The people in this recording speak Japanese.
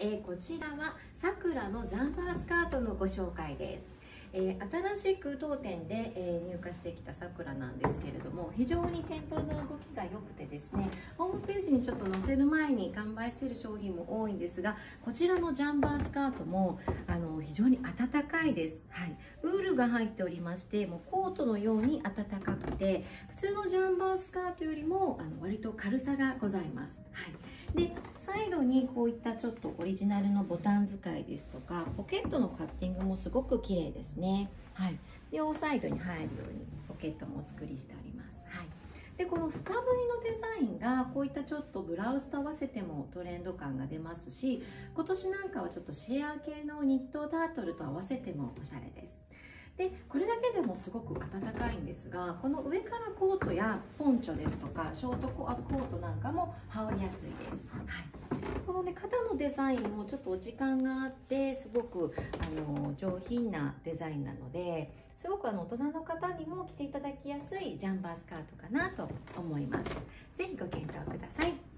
こちらはさくらのジャンバースカートのご紹介です。新しく当店で、入荷してきたさくらなんですけれども、非常に店頭の動きが良くてですね、ホームページにちょっと載せる前に完売している商品も多いんですが、こちらのジャンバースカートも非常に暖かいです。はい、ウールが入っておりまして、もうコートのように暖かくて、普通のジャンバースカートよりも割と軽さがございます。はい、でサイドにこういったちょっとオリジナルのボタン使いですとか、ポケットのカッティングもすごく綺麗ですね。はい、両サイドに入るようにポケットもお作りしております。はい、でこの深 V のデザインがこういったちょっとブラウスと合わせてもトレンド感が出ますし、今年なんかはちょっとシェア系のニットタートルと合わせてもおしゃれです。でこれだけでもすごく暖かいんですが、この上からコートやポンチョですとかショートコートなんかも羽織りやすいです。はい、このね、肩のデザインもちょっとお時間があって、すごく上品なデザインなので、すごく大人の方にも着ていただきやすいジャンバースカートかなと思います。ぜひご検討ください。